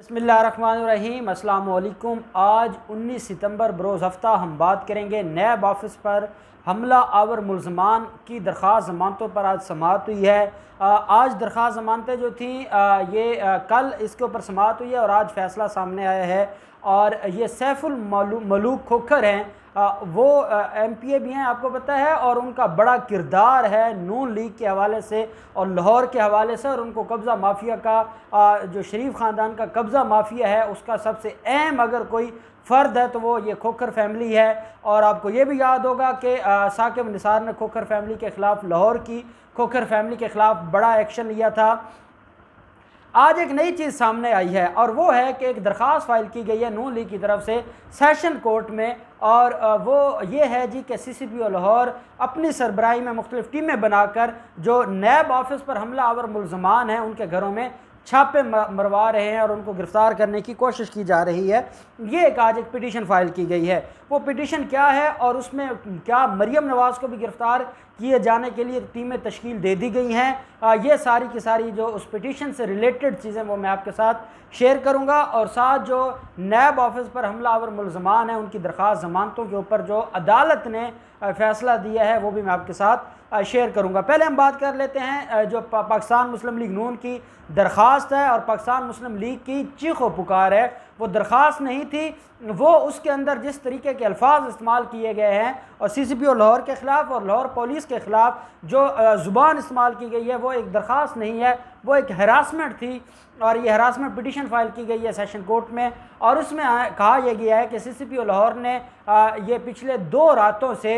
बिस्मिल्लाहिर्रहमानिर्रहीम। अस्सलाम वालेकुम। आज 19 सितंबर बरोज़ हफ्ता हम बात करेंगे नैब ऑफिस पर हमला आवर मुलजमान की दरख्वास्त ज़मानतों पर आज समाअत हुई है। आज दरख्वास्त ज़मानतें जो थी ये कल इसके ऊपर समाअत हुई है और आज फ़ैसला सामने आया है। और ये सैफुल मलूक खोखर हैं, वो MPA भी हैं, आपको पता है, और उनका बड़ा किरदार है नून लीग के हवाले से और लाहौर के हवाले से। और उनको कब्ज़ा माफिया का जो शरीफ ख़ानदान का कब्ज़ा माफिया है उसका सबसे अहम अगर कोई फ़र्द है तो वो ये खोखर फैमिली है। और आपको ये भी याद होगा कि साकिब निसार ने खोखर फैमिली के ख़िलाफ़, लाहौर की खोखर फैमिली के ख़िलाफ़ बड़ा एक्शन लिया था। आज एक नई चीज़ सामने आई है और वो है कि एक दरख्वास्त फाइल की गई है नून लीग की तरफ से सेशन कोर्ट में। और वो ये है जी कि CCPO लाहौर अपनी सरबराही में मुख्तलिफ टीमें बनाकर जो नैब ऑफिस पर हमला आवर मुलजमान हैं उनके घरों में छापे मरवा रहे हैं और उनको गिरफ़्तार करने की कोशिश की जा रही है। ये आज एक पिटीशन फाइल की गई है। वो पिटीशन क्या है और उसमें क्या मरियम नवाज़ को भी गिरफ़्तार किए जाने के लिए टीमें तश्कील दे दी गई हैं, ये सारी की सारी जो उस पिटीशन से रिलेटेड चीज़ें वो मैं आपके साथ शेयर करूंगा। और साथ जो नैब ऑफिस पर हमला आवर मुलजमान हैं उनकी दरख्वास्त ज़मानतों के ऊपर जो अदालत ने फ़ैसला दिया है वो भी मैं आपके साथ शेयर करूंगा। पहले हम बात कर लेते हैं जो पाकिस्तान मुस्लिम लीग नून की दरख्वास्त है और पाकिस्तान मुस्लिम लीग की चीखो पुकार है। वो दरख्वास्त नहीं थी, वो उसके अंदर जिस तरीके के अल्फाज इस्तेमाल किए गए हैं और CCPO लाहौर के ख़िलाफ़ और लाहौर पुलिस के ख़िलाफ़ जो ज़ुबान इस्तेमाल की गई है वो एक दरख्वास्त नहीं है, वो एक हरासमेंट थी। और ये हरासमेंट पिटीशन फाइल की गई है सेशन कोर्ट में और उसमें कहा यह गया है कि CCPO लाहौर ने ये पिछले 2 रातों से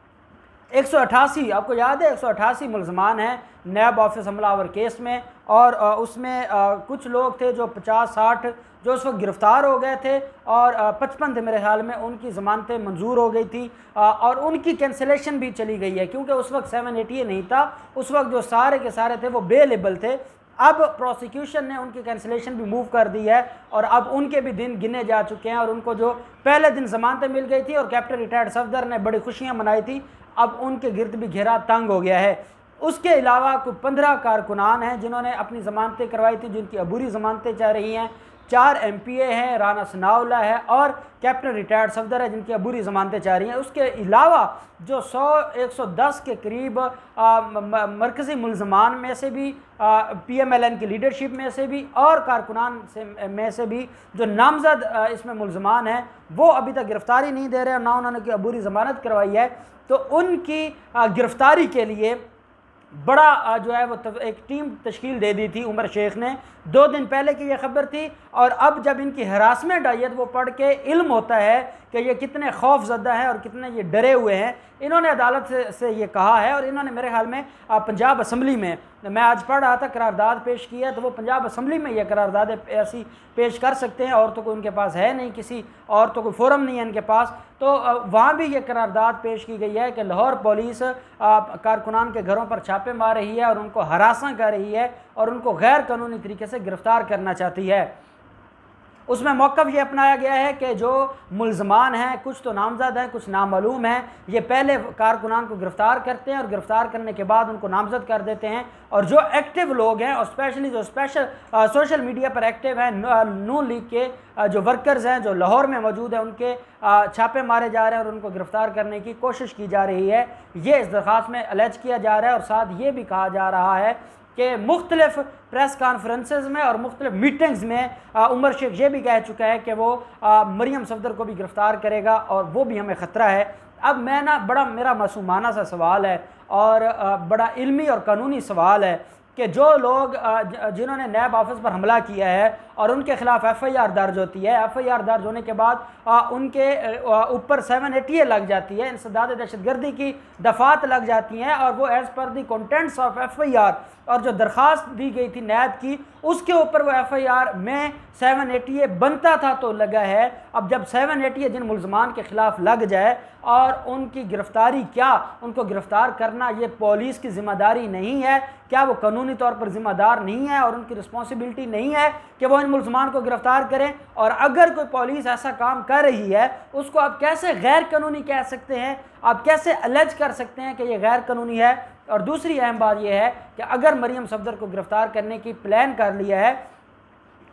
188, आपको याद है 188 मुलजमान हैं नैब ऑफिस हमलावर केस में। और उसमें कुछ लोग थे जो 50-60 जो उस वक्त गिरफ़्तार हो गए थे और 55 थे मेरे ख्याल में, उनकी ज़मानतें मंजूर हो गई थी और उनकी कैंसिलेशन भी चली गई है क्योंकि उस वक्त 780 नहीं था, उस वक्त जो सारे के सारे थे वो बेलेबल थे। अब प्रोसिक्यूशन ने उनकी कैंसिलेशन भी मूव कर दी है और अब उनके भी दिन गिने जा चुके हैं। और उनको जो पहले दिन ज़मानतें मिल गई थी और कैप्टन रिटायर्ड सफदर ने बड़ी खुशियाँ मनाई थी, अब उनके गिर्द भी घेरा तंग हो गया है। उसके अलावा कोई 15 कारकुनान हैं जिन्होंने अपनी ज़मानतें करवाई थी, जिनकी अबूरी ज़मानतें चाह रही हैं। 4 MPA हैं, राना सनाउल्लाह है और कैप्टन रिटायर्ड सफदर है जिनकी अबूरी ज़मानतें चाह रही हैं। उसके अलावा जो 100-110 के करीब मरकज़ी मुलजमान में से भी, PMLN की लीडरशिप में से भी और कारकुनान में से भी जो नामजद इसमें मुलजमान हैं वो अभी तक गिरफ़्तारी नहीं दे रहे और ना उन्होंने कोई अबूरी ज़मानत करवाई है। तो उनकी गिरफ़्तारी के लिए बड़ा जो है वो एक टीम तश्कील दे दी थी उमर शेख ने। 2 दिन पहले की ये खबर थी और अब जब इनकी हरासमेंट आई है तो वो पढ़ के इल्म होता है कि ये कितने खौफजदा हैं और कितने ये डरे हुए हैं। इन्होंने अदालत से ये कहा है और इन्होंने मेरे ख्याल में पंजाब असम्बली में, मैं आज पढ़ रहा था, करारदाद पेश की है। तो वो पंजाब असम्बली में ये करारदाद ऐसी पेश कर सकते हैं और तो कोई उनके पास है नहीं, किसी और तो कोई फोरम नहीं है इनके पास। तो वहाँ भी ये करारदाद पेश की गई है कि लाहौर पुलिस कारकुनान के घरों पर छापे मार रही है और उनको हरासा कर रही है और उनको गैर कानूनी तरीके से गिरफ़्तार करना चाहती है। उसमें मौक़िफ़ ये अपनाया गया है कि जो मुलजमान हैं, कुछ तो नामज़द हैं, कुछ नामालूम हैं, ये पहले कारकुनान को गिरफ़्तार करते हैं और गिरफ़्तार करने के बाद उनको नामज़द कर देते हैं। और जो एक्टिव लोग हैं और स्पेशली जो सोशल मीडिया पर एक्टिव हैं, नून लीग के जो वर्कर्स हैं जो लाहौर में मौजूद हैं, उनके छापे मारे जा रहे हैं और उनको गिरफ़्तार करने की कोशिश की जा रही है। ये इस दरख्वास्त में अलर्ज किया जा रहा है। और साथ ये भी कहा जा रहा है कि मुख्तलिफ प्रेस कॉन्फ्रेंसेस में और मुख्तलिफ मीटिंग्स में उमर शेख ये भी कह चुका है कि वो मरियम सफदर को भी गिरफ़्तार करेगा और वो भी हमें ख़तरा है। अब मैं ना बड़ा मेरा मासूमाना सा सवाल है और बड़ा इल्मी और कानूनी सवाल है कि जो लोग जिन्होंने नैब ऑफिस पर हमला किया है और उनके ख़िलाफ़ FIR दर्ज होती है, FIR दर्ज होने के बाद उनके ऊपर 780 लग जाती है, इंसदाद दहशतगर्दी की दफ़ात लग जाती हैं और वो as per the contents of FIR और जो दरख्वास्त दी गई थी नैब की उसके ऊपर वो FIR में 780 बनता था तो लगा है। अब जब 780 जिन मुलजमान के ख़िलाफ़ लग जाए और उनकी गिरफ़्तारी, क्या उनको गिरफ़्तार करना ये पुलिस की ज़िम्मेदारी नहीं है? क्या वो कानूनी तौर पर ज़िम्मेदार नहीं है और उनकी रिस्पॉन्सिबिलिटी नहीं है कि वो इन मुलजमान को गिरफ़्तार करें? और अगर कोई पुलिस ऐसा काम कर रही है उसको आप कैसे गैर कानूनी कह सकते हैं? आप कैसे अलर्ज कर सकते हैं कि ये गैर कानूनी है? और दूसरी अहम बात यह है कि अगर मरियम सफदर को गिरफ़्तार करने की प्लान कर लिया है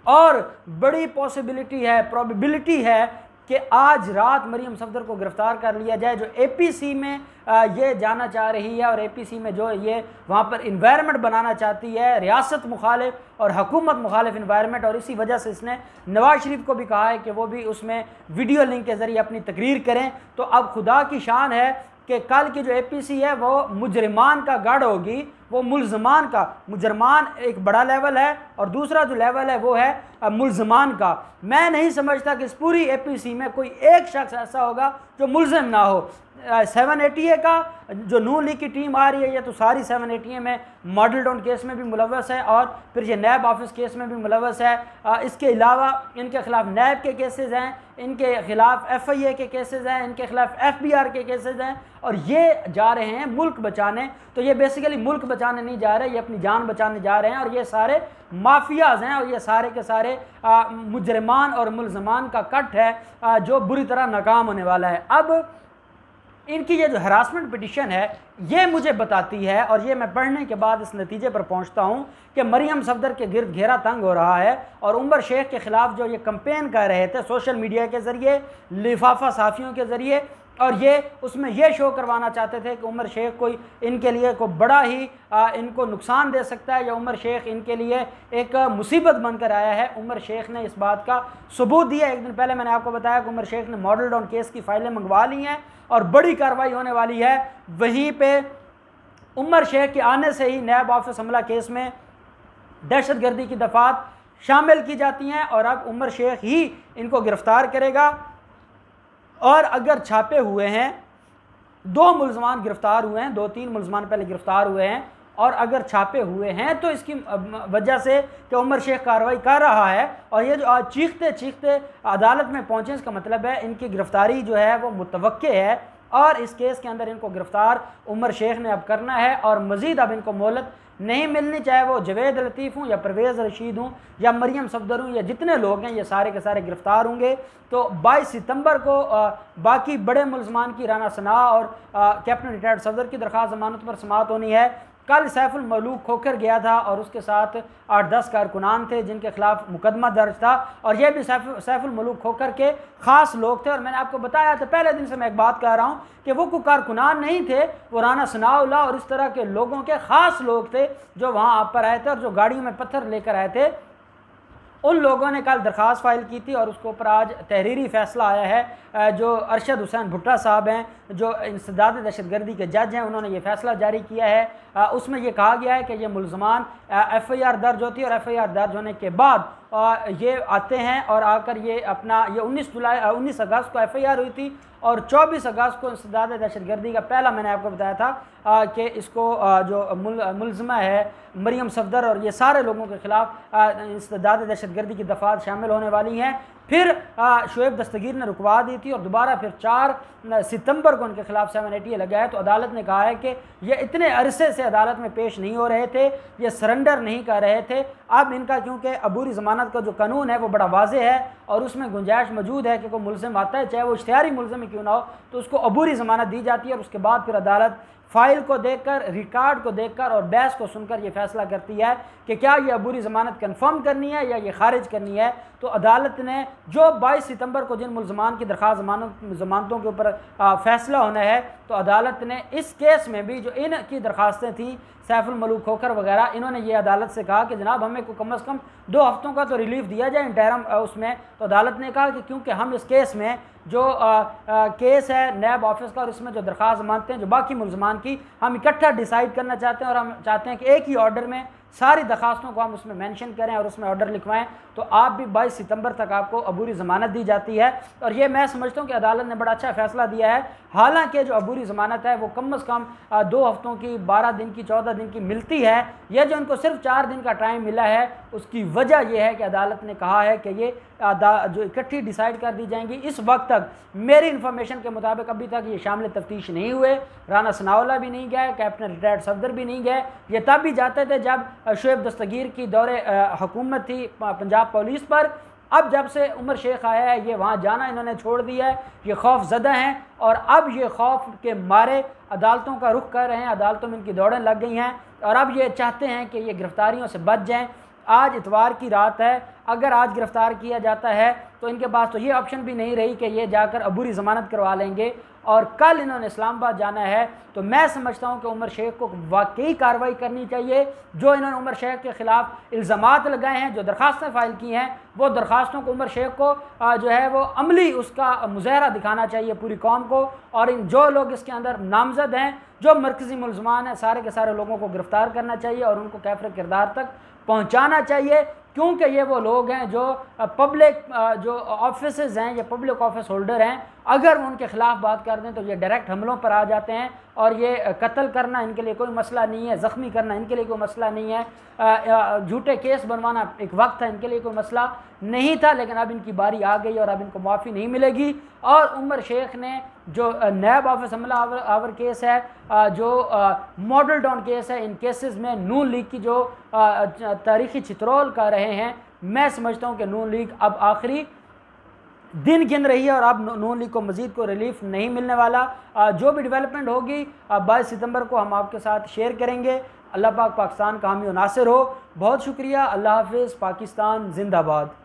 और बड़ी पॉसिबिलिटी है, प्रोबेबिलिटी है कि आज रात मरियम सफदर को गिरफ़्तार कर लिया जाए, जो APC में ये जाना चाह रही है और APC में जो ये वहाँ पर इन्वायरमेंट बनाना चाहती है, रियासत मुखालिफ और हुकूमत मुखालिफ इन्वायरमेंट। और इसी वजह से इसने नवाज शरीफ को भी कहा है कि वो भी उसमें वीडियो लिंक के ज़रिए अपनी तकरीर करें। तो अब खुदा की शान है कि कल की जो APC है वो मुजरिमान का गढ़ होगी, वो मुल्ज़मान का। मुजरमान एक बड़ा लेवल है और दूसरा जो लेवल है वो है मुल्ज़मान का। मैं नहीं समझता कि इस पूरी APC में कोई एक शख्स ऐसा होगा जो मुल्ज़म ना हो। 780A का जो नून लीग की टीम आ रही है, ये तो सारी 780A में मॉडल टाउन केस में भी मुलव्वस है और फिर ये नैब ऑफिस केस में भी मुलव्वस है। इसके अलावा इनके खिलाफ नैब के केसेस हैं, इनके खिलाफ FIA के केसेस हैं, इनके खिलाफ FBR के केसेस हैं और ये जा रहे हैं मुल्क बचाने। तो ये बेसिकली मुल्क बचाने नहीं जा रहे, ये अपनी जान बचाने जा रहे हैं और ये सारे माफियाज हैं और ये सारे के सारे मुजरमान और मुल्ज़मान का कट है जो बुरी तरह नाकाम होने वाला है। अब इनकी ये जो हरासमेंट पिटिशन है ये मुझे बताती है, और ये मैं पढ़ने के बाद इस नतीजे पर पहुंचता हूँ कि मरियम सफदर के गिर्द घेरा तंग हो रहा है और उमर शेख के ख़िलाफ़ जो ये कंपेन कर रहे थे सोशल मीडिया के ज़रिए, लिफाफा साफ़ियों के ज़रिए, और ये उसमें ये शो करवाना चाहते थे कि उमर शेख कोई इनके लिए को बड़ा ही इनको नुकसान दे सकता है या उमर शेख इनके लिए एक मुसीबत बनकर आया है। उमर शेख ने इस बात का सबूत दिया। एक दिन पहले मैंने आपको बताया कि उमर शेख ने मॉडल टाउन केस की फाइलें मंगवा ली हैं और बड़ी कार्रवाई होने वाली है। वहीं पे उमर शेख के आने से ही नैब ऑफिस हमला केस में दहशतगर्दी की दफ़ात शामिल की जाती हैं और अब उमर शेख ही इनको गिरफ़्तार करेगा। और अगर छापे हुए हैं, 2 मुल्ज़मान गिरफ़्तार हुए हैं, 2-3 मुल्ज़मान पहले गिरफ़्तार हुए हैं, और अगर छापे हुए हैं तो इसकी वजह से कि उमर शेख कार्रवाई कर रहा है और ये जो आज चीखते चीखते अदालत में पहुँचे, इसका मतलब है इनकी गिरफ़्तारी जो है वो मुतवक्के है और इस केस के अंदर इनको गिरफ़्तार उमर शेख ने अब करना है और मज़ीद अब इनको मोहलत नहीं मिलनी, चाहे वो जवेद लतीफ़ हूँ या परवेज़ रशीद हूँ या मरियम सफदर हूँ या जितने लोग हैं ये सारे के सारे गिरफ़्तार होंगे। तो 22 सितंबर को बाकी बड़े मुल्ज़मान की राना सना और कैप्टन रिटायर्ड सफदर की दरख्वास्त ज़मानत पर समाअत होनी है। कल सैफुल मलूक खोकर गया था और उसके साथ 8-10 कारकुनान थे जिनके खिलाफ मुकदमा दर्ज था और ये भी सैफुल मलूक खोकर के ख़ास लोग थे। और मैंने आपको बताया था पहले दिन से मैं एक बात कह रहा हूँ कि वो कोई कारकुनान नहीं थे, वो राना सनाउल्लाह और इस तरह के लोगों के ख़ास लोग थे जो वहाँ आप पर आए थे और जो गाड़ियों में पत्थर लेकर आए थे। उन लोगों ने कल दरख्वास्त फ़ाइल की थी और उसके ऊपर आज तहरीरी फ़ैसला आया है। जो अरशद हुसैन भुट्टा साहब हैं, जो इंसदाद दहशतगर्दी के जज हैं, उन्होंने ये फ़ैसला जारी किया है। उसमें यह कहा गया है कि ये मुल्ज़मान FIR दर्ज होती है और FIR दर्ज होने के बाद ये आते हैं और आकर ये अपना ये 19 अगस्त को FIR हुई थी और 24 अगस्त को इंसदाद दहशतगर्दी का पहला मैंने आपको बताया था कि इसको जो मुल्ज़मा है मरियम सफदर और ये सारे लोगों के ख़िलाफ़ इंसदाद दहशतगर्दी की दफ़ात शामिल होने वाली हैं। फिर शुएब दस्तगीर ने रुकवा दी थी और दोबारा फिर 4 सितंबर को उनके खिलाफ 780 लगा है। तो अदालत ने कहा है कि ये इतने अरसे से अदालत में पेश नहीं हो रहे थे, ये सरेंडर नहीं कर रहे थे। अब इनका क्योंकि अबूरी ज़मानत का जो कानून है वो बड़ा वाज़े है और उसमें गुंजाइश मौजूद है कि कोई मुल्ज़िम आता है, चाहे वो इश्तिहारी मुल्ज़िम ही क्यों ना हो, तो उसको अबूरी ज़मानत दी जाती है और उसके बाद फिर अदालत फ़ाइल को देखकर, रिकॉर्ड को देखकर और बहस को सुनकर ये फैसला करती है कि क्या ये अबूरी ज़मानत कन्फर्म करनी है या ये खारिज करनी है। तो अदालत ने जो 22 सितंबर को जिन मुल्ज़मान की दरख्वास्त ज़मानतों के ऊपर फ़ैसला होना है, तो अदालत ने इस केस में भी जो इनकी दरख्वास्तें थी सैफुल मलूक खोकर वगैरह, इन्होंने ये अदालत से कहा कि जनाब हमें को कम से कम 2 हफ्तों का तो रिलीफ दिया जाए इंटरम उसमें। तो अदालत ने कहा कि क्योंकि हम इस केस में जो केस है नैब ऑफिस का और इसमें जो दरख्वास्त मानते हैं जो बाकी मुल्ज़मान की, हम इकट्ठा डिसाइड करना चाहते हैं और हम चाहते हैं कि एक ही ऑर्डर में सारी दरख्वास्तों को हम उसमें मेंशन करें और उसमें ऑर्डर लिखवाएं। तो आप भी 22 सितंबर तक आपको अबूरी ज़मानत दी जाती है और ये मैं समझता हूँ कि अदालत ने बड़ा अच्छा फ़ैसला दिया है। हालांकि जो अबूरी ज़मानत है वो कम से कम 2 हफ्तों की, 12 दिन की, 14 दिन की मिलती है। यह जो इनको सिर्फ 4 दिन का टाइम मिला है उसकी वजह यह है कि अदालत ने कहा है कि ये जो इकट्ठी डिसाइड कर दी जाएंगी। इस वक्त तक मेरी इन्फॉर्मेशन के मुताबिक अभी तक ये शामिल तफ्तीश नहीं हुए, राना सनाउल्लाह भी नहीं गए, कैप्टन रिटायर्ड सफदर भी नहीं गए। ये तब भी जाते थे जब शुएब दस्तगीर की दौरे हुकूमत थी पंजाब पुलिस पर। अब जब से उमर शेख आया है ये वहाँ जाना इन्होंने छोड़ दिया है, ये खौफ ज़दा हैं और अब ये खौफ के मारे अदालतों का रुख कर रहे हैं, अदालतों में इनकी दौड़ें लग गई हैं और अब ये चाहते हैं कि ये गिरफ्तारियों से बच जाएँ। आज इतवार की रात है, अगर आज गिरफ़्तार किया जाता है तो इनके पास तो ये ऑप्शन भी नहीं रही कि ये जाकर अबूरी ज़मानत करवा लेंगे और कल इन्होंने इस्लामाबाद जाना है। तो मैं समझता हूँ कि उमर शेख को वाकई कार्रवाई करनी चाहिए। जो इन्होंने उमर शेख के ख़िलाफ़ इल्ज़ामात लगाए हैं, जो दरख्वास्तें फ़ाइल की हैं, वो दरख्वास्तों को उमर शेख को जो है वो अमली उसका मुज़ाहरा दिखाना चाहिए पूरी कौम को। और इन जो लोग इसके अंदर नामज़द हैं, जो मरकज़ी मुलज़मान हैं, सारे के सारे लोगों को गिरफ़्तार करना चाहिए और उनको कैफ़र किरदार तक पहुँचाना चाहिए, क्योंकि ये वो लोग हैं जो पब्लिक जो ऑफिसेज़ हैं या पब्लिक ऑफिस होल्डर हैं, अगर वो उनके ख़िलाफ़ बात कर दें तो ये डायरेक्ट हमलों पर आ जाते हैं। और ये कत्ल करना इनके लिए कोई मसला नहीं है, ज़ख्मी करना इनके लिए कोई मसला नहीं है, झूठे केस बनवाना एक वक्त था इनके लिए कोई मसला नहीं था, लेकिन अब इनकी बारी आ गई और अब इनको माफ़ी नहीं मिलेगी। और उमर शेख ने जो नैब ऑफिस हमला आवर केस है, जो मॉडल टाउन केस है, इन केसेस में नून लीग की जो तारीख़ी चित्रोल कर रहे हैं, मैं समझता हूँ कि नून लीग अब आखिरी दिन गिन रही है और अब नून लीग को मज़ीद को रिलीफ नहीं मिलने वाला। जो भी डेवलपमेंट होगी 22 सितंबर को हम आपके साथ शेयर करेंगे। अल्लाह पाक पाकिस्तान का हामी और नासिर हो। बहुत शुक्रिया। अल्लाह हाफ़िज़। पाकिस्तान जिंदाबाद।